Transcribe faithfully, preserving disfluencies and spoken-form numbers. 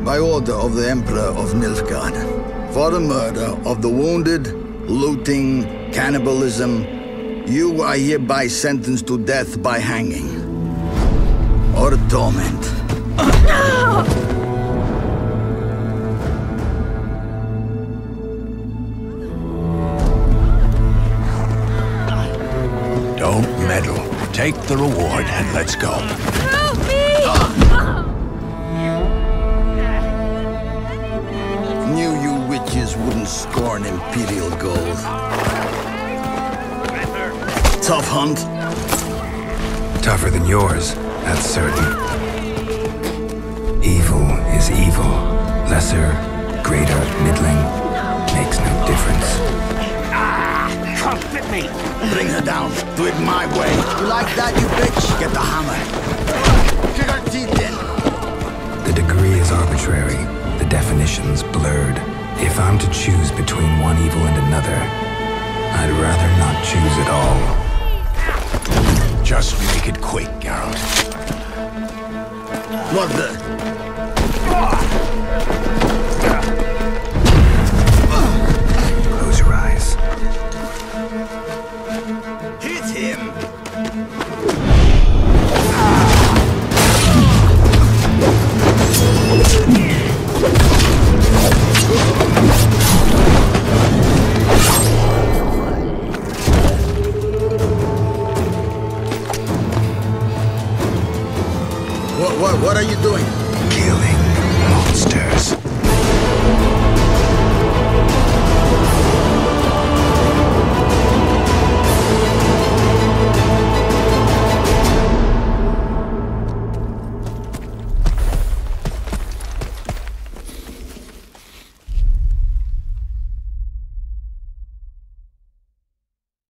by order of the Emperor of Nilfgaard, for the murder of the wounded, looting, cannibalism, you are hereby sentenced to death by hanging or torment. Don't meddle. Take the reward and let's go. Help me! Knew you witches wouldn't scorn imperial gold. Tough hunt. Tougher than yours, that's certain. Evil is evil. Lesser, greater, middling, makes no difference. Ah! Come fit me! Bring her down. Do it my way. You like that, you bitch? Get the hammer. Kick her teeth in. The degree is arbitrary, the definition's blurred. If I'm to choose between one evil and another, I'd rather not choose at all. Just make it quick, Geralt. What the? Close your eyes. Hit him! What, what, what are you doing? Killing monsters.